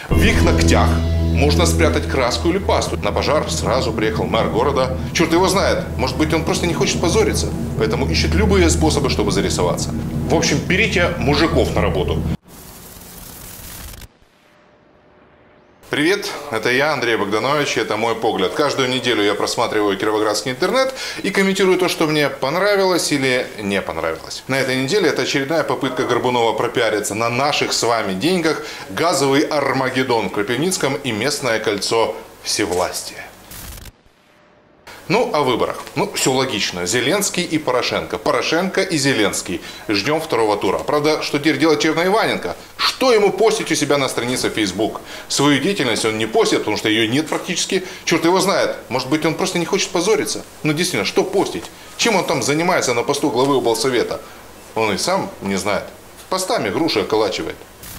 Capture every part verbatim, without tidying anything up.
В их ногтях можно спрятать краску или пасту. На пожар сразу приехал мэр города. Черт его знает, может быть, он просто не хочет позориться, поэтому ищет любые способы, чтобы зарисоваться. В общем, берите мужиков на работу. Привет, это я, Андрей Богданович, это мой погляд. Каждую неделю я просматриваю кировоградский интернет и комментирую то, что мне понравилось или не понравилось. На этой неделе это очередная попытка Горбунова пропиариться на наших с вами деньгах, газовый Армагеддон в Крапивницком и местное кольцо всевластия. Ну, о выборах. Ну, все логично. Зеленский и Порошенко. Порошенко и Зеленский. Ждем второго тура. Правда, что теперь делать Черноиваненко? Что ему постить у себя на странице Facebook? Свою деятельность он не постит, потому что ее нет практически. Черт его знает. Может быть, он просто не хочет позориться. Ну, действительно, что постить? Чем он там занимается на посту главы облсовета? Он и сам не знает. Постами груши околачивает.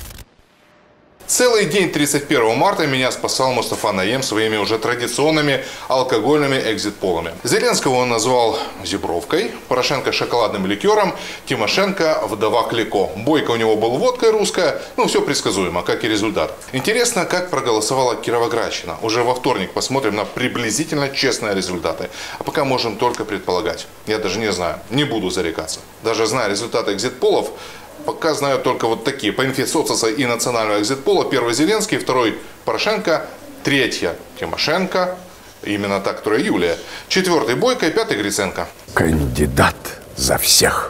Целый день тридцать первого марта меня спасал Мустафа Наем своими уже традиционными алкогольными экзит-полами. Зеленского он назвал зебровкой, Порошенко шоколадным ликером, Тимошенко вдова Клико. Бойко у него был водка русская, ну все предсказуемо, как и результат. Интересно, как проголосовала Кировоградщина. Уже во вторник посмотрим на приблизительно честные результаты. А пока можем только предполагать. Я даже не знаю, не буду зарекаться. Даже зная результаты экзит-полов, пока знаю только вот такие. По инфе соцоса и национального экзит-пола. Первый Зеленский, второй Порошенко, третья Тимошенко, именно та, которая Юлия, четвертый Бойко и пятый Гриценко. Кандидат за всех.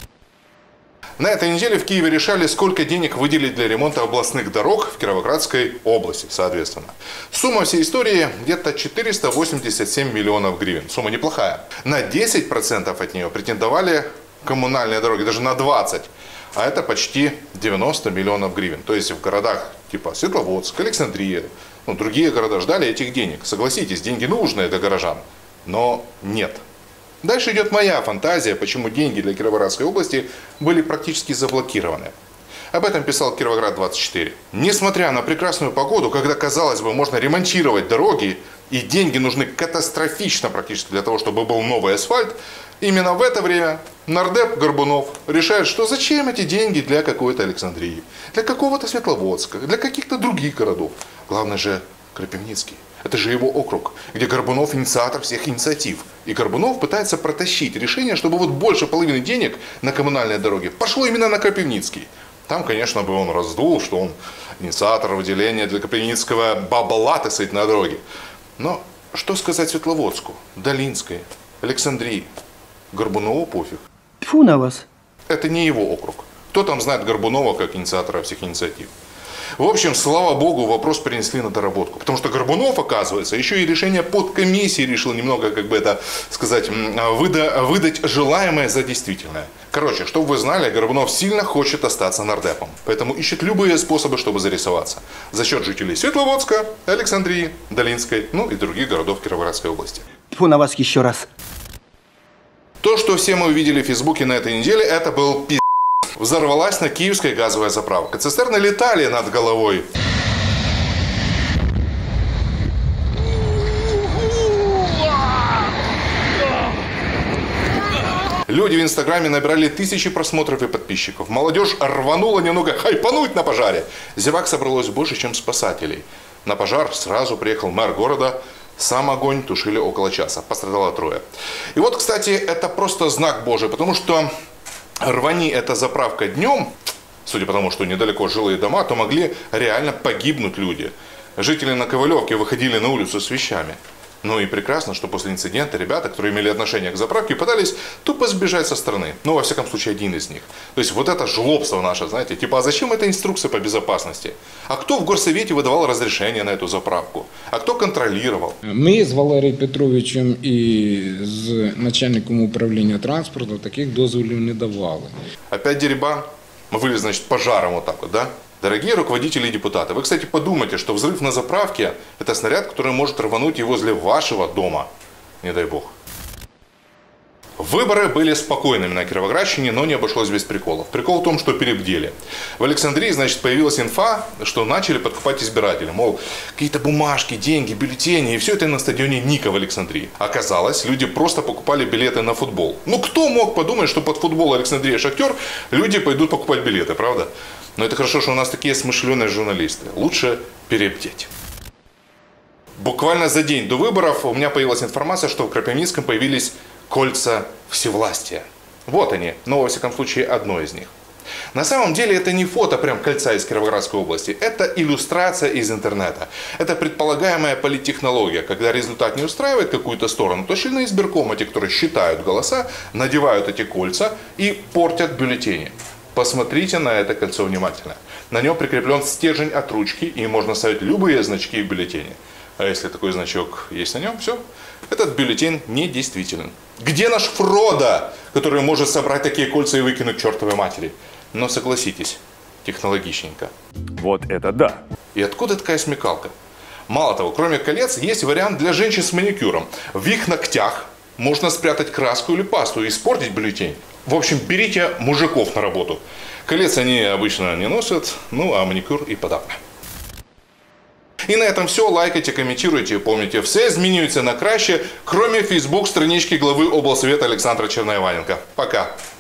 На этой неделе в Киеве решали, сколько денег выделить для ремонта областных дорог в Кировоградской области, соответственно. Сумма всей истории где-то четыреста восемьдесят семь миллионов гривен. Сумма неплохая. На десять процентов от нее претендовали коммунальные дороги, даже на двадцать процентов. А это почти девяносто миллионов гривен. То есть в городах типа Светловодск, Александрия, ну, другие города ждали этих денег. Согласитесь, деньги нужны для горожан. Но нет. Дальше идет моя фантазия, почему деньги для Кировоградской области были практически заблокированы. Об этом писал Кировоград двадцать четыре. Несмотря на прекрасную погоду, когда, казалось бы, можно ремонтировать дороги, и деньги нужны катастрофично практически для того, чтобы был новый асфальт, именно в это время нардеп Горбунов решает, что зачем эти деньги для какой-то Александрии, для какого-то Светловодска, для каких-то других городов. Главное же Крапивницкий. Это же его округ, где Горбунов инициатор всех инициатив. И Горбунов пытается протащить решение, чтобы вот больше половины денег на коммунальные дороги пошло именно на Крапивницкий. Там, конечно, бы он раздул, что он инициатор выделения для Крапивницкого бабла, так сказать, на дороге. Но что сказать Светловодску, Долинской, Александрии? Горбунову пофиг. Тьфу на вас. Это не его округ. Кто там знает Горбунова как инициатора всех инициатив? В общем, слава богу, вопрос перенесли на доработку. Потому что Горбунов, оказывается, еще и решение подкомиссии решил немного, как бы это сказать, выда, выдать желаемое за действительное. Короче, чтобы вы знали, Горбунов сильно хочет остаться нардепом. Поэтому ищет любые способы, чтобы зарисоваться. За счет жителей Светловодска, Александрии, Долинской, ну и других городов Кировоградской области. Тьфу на вас еще раз. То, что все мы увидели в Фейсбуке на этой неделе, это был пиздец. Взорвалась на киевской газовая заправка. Цистерны летали над головой. Люди в Инстаграме набирали тысячи просмотров и подписчиков. Молодежь рванула немного хайпануть на пожаре. Зевак собралось больше, чем спасателей. На пожар сразу приехал мэр города. Сам огонь тушили около часа. Пострадало трое. И вот, кстати, это просто знак Божий, потому что рвани эта заправка днем, судя по тому, что недалеко жилые дома, то могли реально погибнуть люди. Жители на Ковалевке выходили на улицу с вещами. Ну и прекрасно, что после инцидента ребята, которые имели отношение к заправке, пытались тупо сбежать со страны. Ну, во всяком случае, один из них. То есть вот это жлобство наше, знаете, типа, а зачем эта инструкция по безопасности? А кто в горсовете выдавал разрешение на эту заправку? А кто контролировал? Ми з Валерієм Петровичем і з начальником управління транспорту таких дозволів не давали. Опять дерибан? Мы вылез, значит, пожаром вот так вот, да? Дорогие руководители и депутаты, вы, кстати, подумайте, что взрыв на заправке – это снаряд, который может рвануть и возле вашего дома, не дай бог. Выборы были спокойными на Кировоградщине, но не обошлось без приколов. Прикол в том, что перебдели. В Александрии, значит, появилась инфа, что начали подкупать избирателей. Мол, какие-то бумажки, деньги, бюллетени, и все это на стадионе Ника в Александрии. Оказалось, люди просто покупали билеты на футбол. Ну, кто мог подумать, что под футбол Александрия Шахтер люди пойдут покупать билеты, правда? Но это хорошо, что у нас такие смышленые журналисты. Лучше перебдеть. Буквально за день до выборов у меня появилась информация, что в Кропивницком появились кольца всевластия. Вот они, но во всяком случае одно из них. На самом деле это не фото прям кольца из Кировоградской области, это иллюстрация из интернета. Это предполагаемая политтехнология, когда результат не устраивает какую-то сторону, то члены избиркома, те, которые считают голоса, надевают эти кольца и портят бюллетени. Посмотрите на это кольцо внимательно. На нем прикреплен стержень от ручки, и можно ставить любые значки в бюллетене. А если такой значок есть на нем, все, этот бюллетень недействителен. Где наш Фродо, который может собрать такие кольца и выкинуть к чертовой матери? Но согласитесь, технологичненько. Вот это да. И откуда такая смекалка? Мало того, кроме колец, есть вариант для женщин с маникюром. В их ногтях можно спрятать краску или пасту и испортить бюллетень. В общем, берите мужиков на работу. Колец они обычно не носят, ну а маникюр и подавно. І на этом все. Лайкайте, комментируйте. Помните, все змінюється на краще, кроме фейсбук странички главы облсовета Александра Черноиваненко. Пока.